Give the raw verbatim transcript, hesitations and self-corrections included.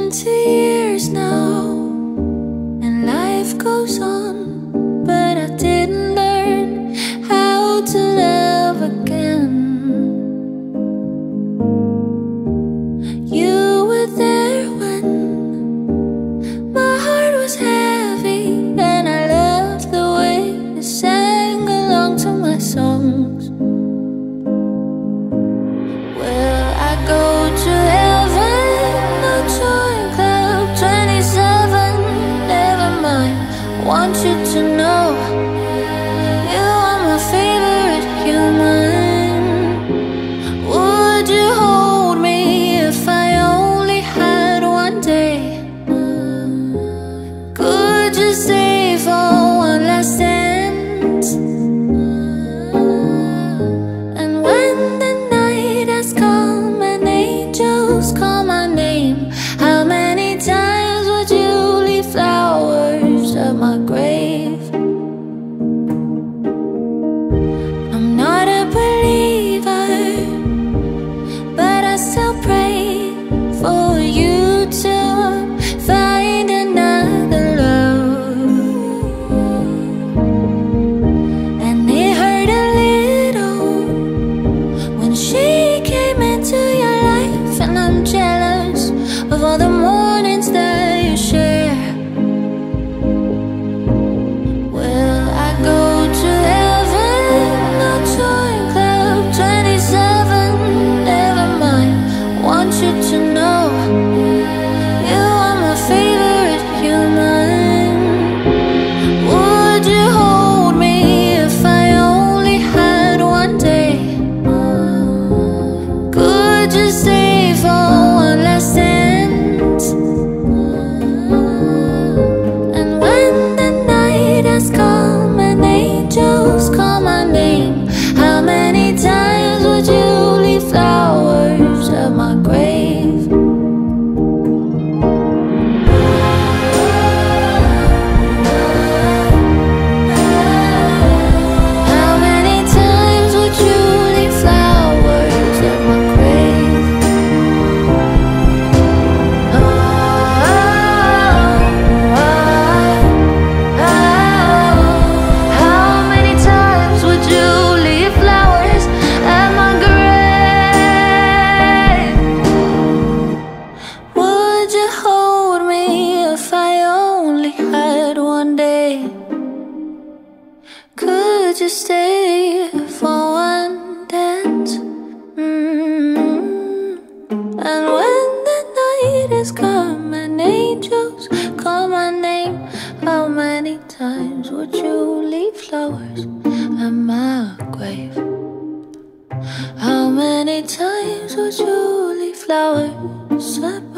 twenty years now, and life goes on, but I didn't learn how to love again. You were there when my heart was heavy, and I loved the way you sang along to my songs. Well, I go to heaven, no joy club twenty-seven, never mind. Want you to know you are my favorite human. Would you hold me if I only had one day? Could you stay for one last dance? And when the night has come and angels call my name, how many times would you leave flowers at my grave? I'm not a believer, but I still pray for you to find another love. And it hurt a little when she came into your life, and I'm jealous of all the mornings that you share. Well, I go to heaven, no joy club twenty-seven, never mind. Want you to know you are my favorite human. Would you hold me if I only had one day? Could you stay for one last dance? And when the night has come and angels call my name, how many times would you leave flowers at my grave? How many times would you leave flowers at my grave? Oh, oh, oh, oh. How many times would you leave flowers at my grave? Would you hold me if I only had one day? Could you stay for one dance? Mm. And when the night has come and angels call my name, how many times would you leave flowers at my grave? How many times would you leave flowers at